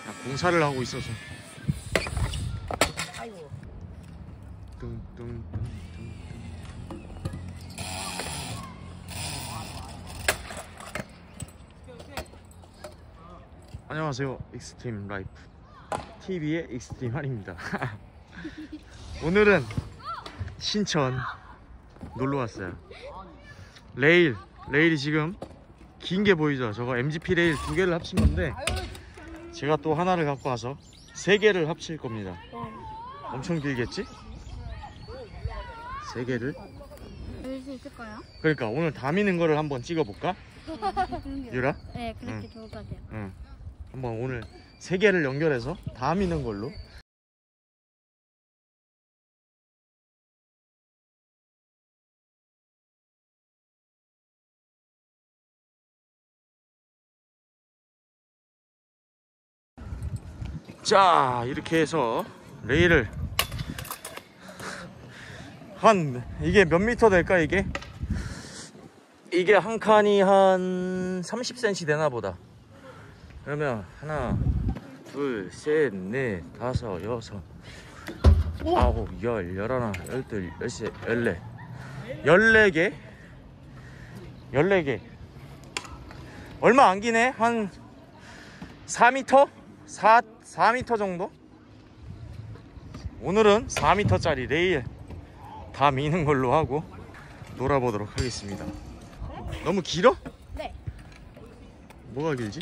공사를 하고 있어서. 아이고. 안녕하세요. 익스트림 라이프 TV의 익스트림 한입니다. 오늘은 신천 놀러 왔어요. 레일이 지금 긴 게 보이죠? 저거 MGP 레일 2개를 합친 건데 제가 또 하나를 갖고 와서 3개를 합칠 겁니다. 엄청 길겠지? 3개를. 될 수 있을까요? 그러니까 오늘 다 미는 거를 한번 찍어볼까? 유라? 네, 그렇게 좋을 것 같아요. 응. 한번 오늘 3개를 연결해서 다 미는 걸로. 자, 이렇게 해서 레일을 이게 몇 미터 될까? 이게 한 칸이 한 30cm 되나 보다. 그러면 하나, 둘, 셋, 넷, 다섯, 여섯, 아홉, 열, 열하나, 열둘, 열셋, 열네, 14개. 얼마 안 기네. 한 4m? 4m 정도? 오늘은 4m짜리 레일 다 미는 걸로 하고 놀아보도록 하겠습니다. 너무 길어? 네. 뭐가 길지?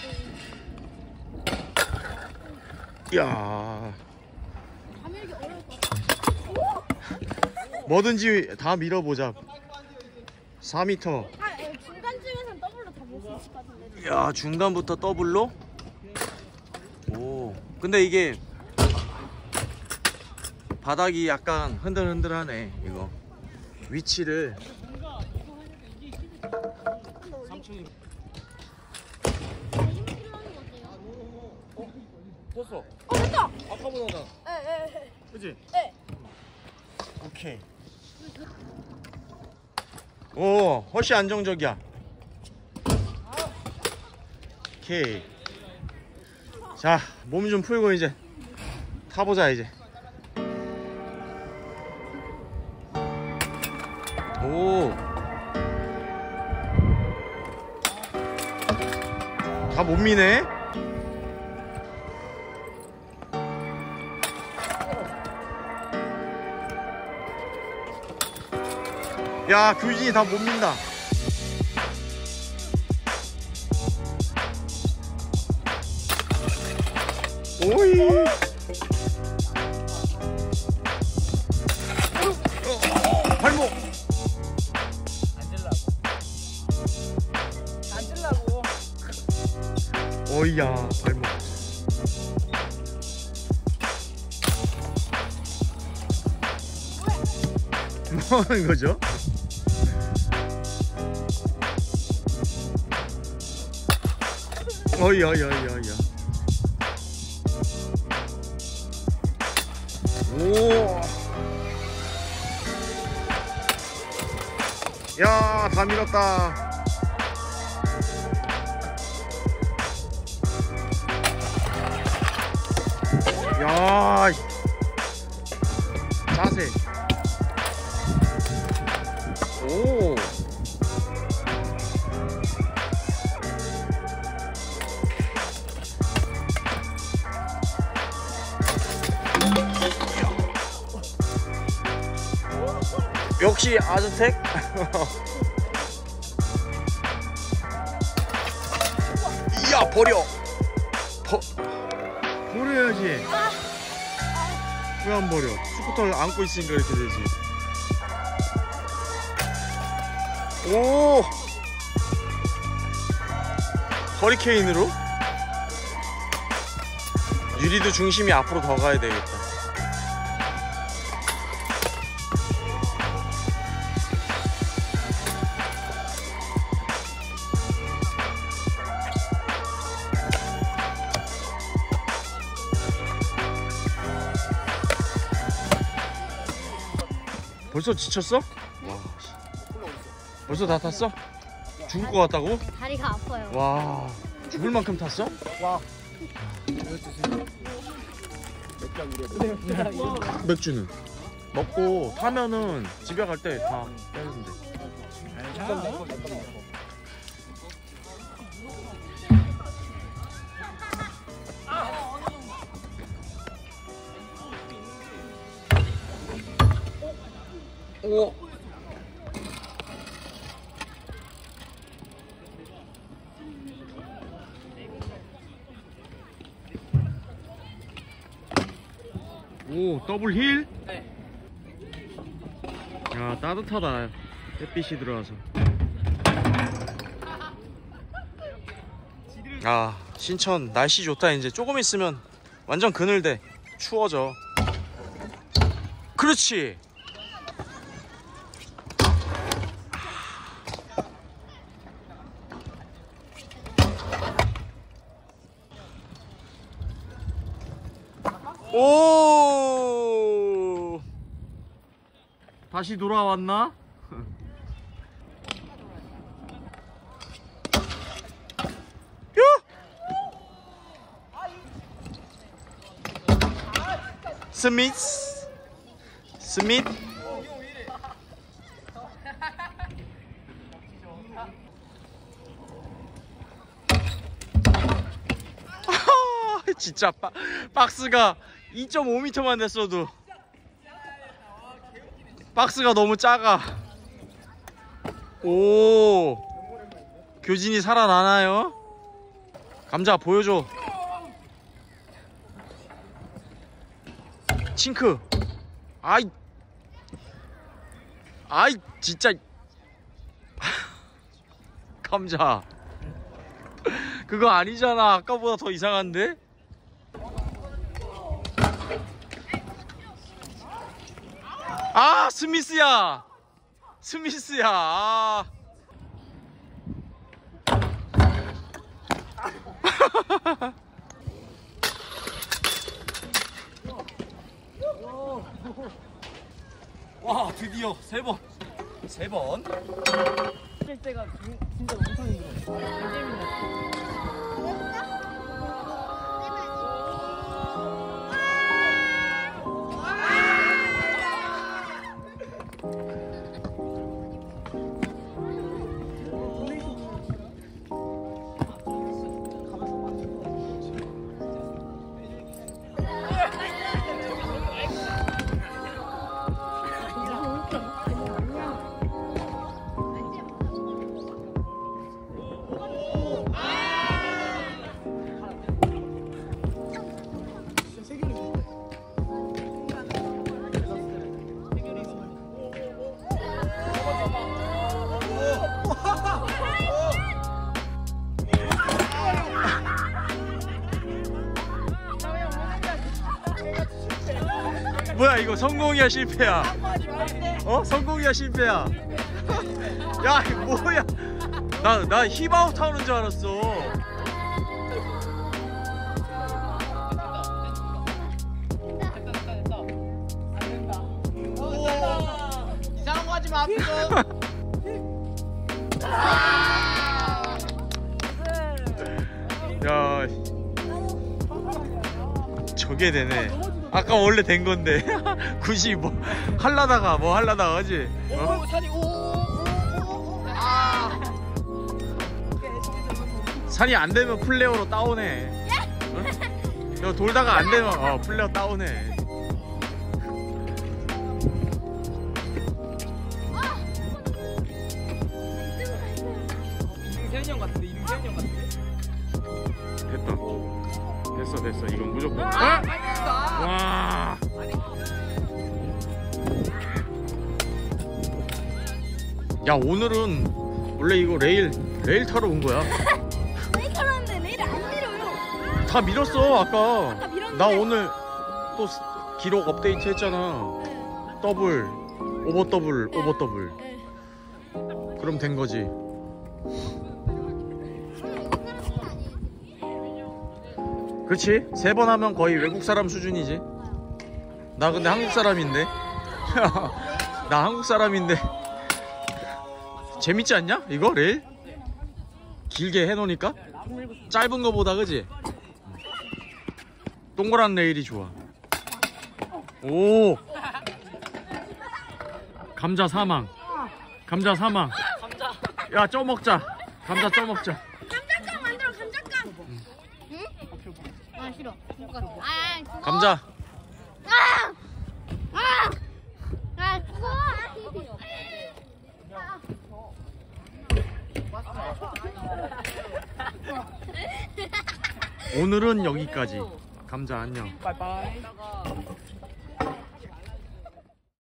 이야, 가밀기 어려울 것 같아요. 뭐든지 다 밀어보자. 4m. 중간쯤에서는 더블로 다 밀 수 있을 것 같은데. 이야, 중간부터 더블로? 오, 근데 이게 바닥이 약간 흔들흔들하네. 이거 위치를. 됐어. 됐다. 아까보다 나. 네. 그치? 네. 오케이. 오, 훨씬 안정적이야. 오케이. 자, 몸 좀 풀고 이제 타보자. 이제. 오, 다 못 미네. 야, 규진이 다 못 민다. 오이. 발목. 앉으려고. 어이야, 발목. 뭐 하는 거죠? 어이야. 오. 야, 다 밀었다. 야, 자세. 오. 역시 아즈텍. 이야, 버려야지. 왜 안 버려? 스쿠터를 안고 있으니까 이렇게 되지. 오, 허리케인으로? 유리도 중심이 앞으로 더 가야 되겠다. 벌써 지쳤어? 와, 벌써 다 탔어? 죽을 것 같다고? 다리가 아파요. 와, 죽을 만큼 탔어? 와. 맥주는 먹고 타면은 집에 갈 때 다 빼는데. 오. 오, 더블 힐? 네. 야, 따뜻하다. 햇빛이 들어와서. 아, 신천 날씨 좋다. 이제 조금 있으면 완전 그늘돼. 추워져. 그렇지. 오, 다시 돌아왔나? 스미스 스미트. 진짜 박스가 2.5m만 됐어도 박스가 너무 작아. 오, 교진이 살아나나요? 감자 보여줘. 칭크. 아이 진짜. 감자 그거 아니잖아. 아까보다 더 이상한데? 아, 스미스야. 스미스야. 아. 와, 드디어 세 번. 할 때가 진짜 엄청 힘들어. 재밌네. 뭐야 이거, 성공이야 실패야? 어? 성공이야 실패야? 야 이거 뭐야? 나 힙아웃 하는 줄 알았어. 이상한 거 하지 마. 야, 저게 되네. 아까 원래 된 건데. 굳이 뭐 할라다가 하지. 어? 산이 산이 안 되면 플레어로 다운해. 어? 이거 돌다가 안 되면 플레어 다운해. 이승세현 형 같은데. 됐어. 이건 무조건. 와. 야, 오늘은 원래 이거 레일 타러 온 거야. 레일 타는데 레일 안 밀어요. 다 밀었어 아까. 아까 밀었는데. 나 오늘 또 기록 업데이트 했잖아. 더블, 오버 더블. 네. 그럼 된 거지. 그렇지? 3번 하면 거의 외국 사람 수준이지. 나 근데 한국 사람인데. 나 한국 사람인데. 재밌지 않냐? 이거 레일? 길게 해놓으니까? 짧은 거보다, 그지? 동그란 레일이 좋아. 오. 감자 사망. 감자 사망. 야, 쪄 먹자. 감자 쪄 먹자. 감자깡 만들어 감자깡. 응? 아 싫어. 그거. 아 그거. 감자. 아! 아! 아 그거. 오늘은 여기까지. 감자 안녕. 빠이빠이.